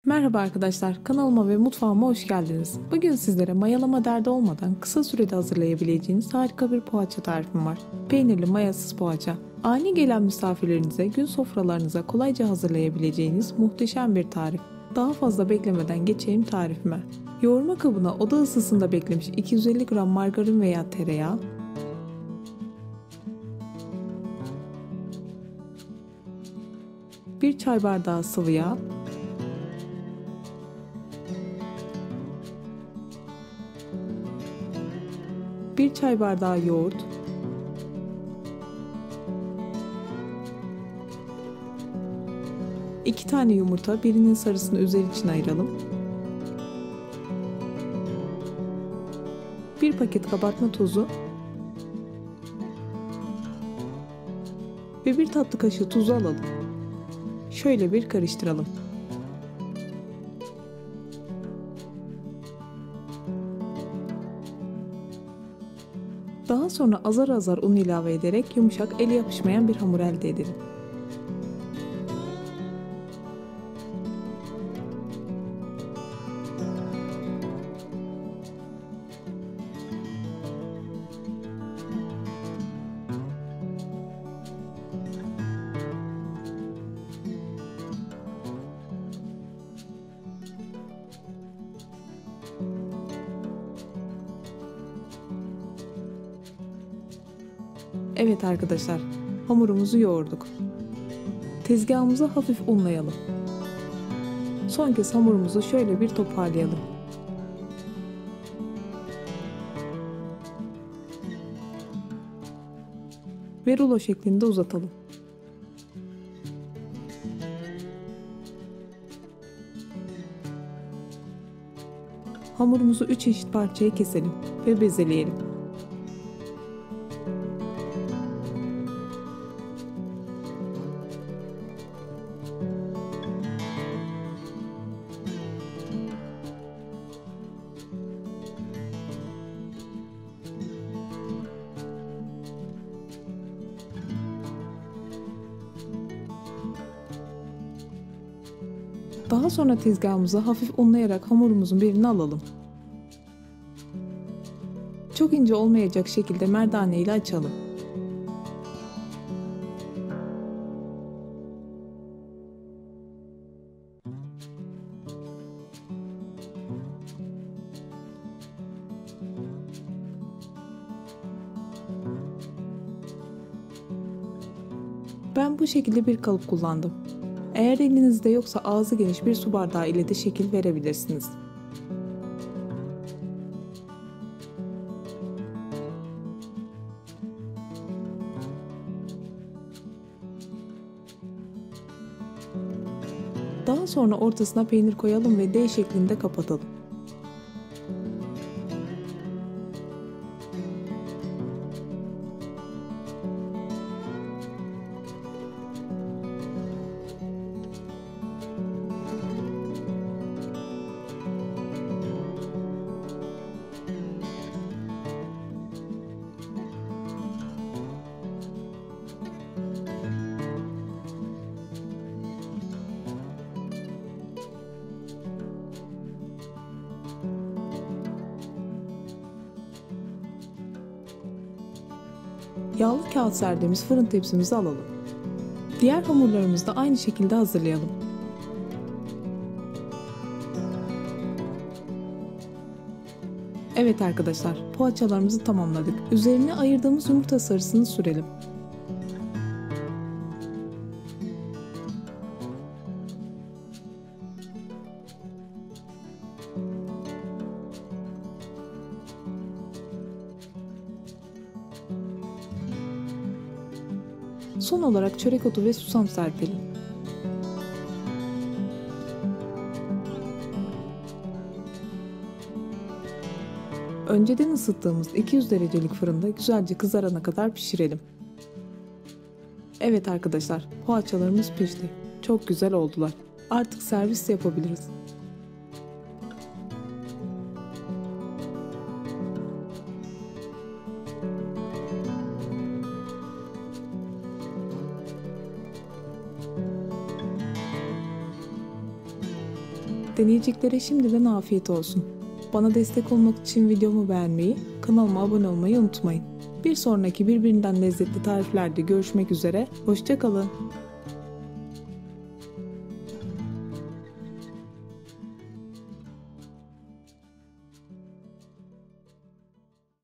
Merhaba arkadaşlar, kanalıma ve mutfağıma hoş geldiniz. Bugün sizlere mayalama derdi olmadan kısa sürede hazırlayabileceğiniz harika bir poğaça tarifim var. Peynirli mayasız poğaça. Ani gelen misafirlerinize, gün sofralarınıza kolayca hazırlayabileceğiniz muhteşem bir tarif. Daha fazla beklemeden geçeyim tarifime. Yoğurma kabına oda ısısında beklemiş 250 gram margarin veya tereyağı, 1 çay bardağı sıvı yağ, 1 çay bardağı yoğurt, 2 tane yumurta, birinin sarısını üzeri için ayıralım, 1 paket kabartma tozu ve 1 tatlı kaşığı tuzu alalım. Şöyle bir karıştıralım. Daha sonra azar azar un ilave ederek yumuşak, ele yapışmayan bir hamur elde edelim. Evet arkadaşlar, hamurumuzu yoğurduk. Tezgahımızı hafif unlayalım. Son kez hamurumuzu şöyle bir toparlayalım. Ve rulo şeklinde uzatalım. Hamurumuzu 3 eşit parçaya keselim ve bezeleyelim. Daha sonra tezgahımıza hafif unlayarak hamurumuzun birini alalım. Çok ince olmayacak şekilde merdane ile açalım. Ben bu şekilde bir kalıp kullandım. Eğer elinizde yoksa ağzı geniş bir su bardağı ile de şekil verebilirsiniz. Daha sonra ortasına peynir koyalım ve D şeklinde kapatalım. Yağlı kağıt serdiğimiz fırın tepsimizi alalım. Diğer hamurlarımızı da aynı şekilde hazırlayalım. Evet arkadaşlar, poğaçalarımızı tamamladık. Üzerine ayırdığımız yumurta sarısını sürelim. Son olarak çörek otu ve susam serpelim. Önceden ısıttığımız 200 derecelik fırında güzelce kızarana kadar pişirelim. Evet arkadaşlar, poğaçalarımız pişti. Çok güzel oldular. Artık servis yapabiliriz. Deneyeceklere şimdiden afiyet olsun. Bana destek olmak için videomu beğenmeyi, kanalıma abone olmayı unutmayın. Bir sonraki birbirinden lezzetli tariflerde görüşmek üzere, hoşça kalın.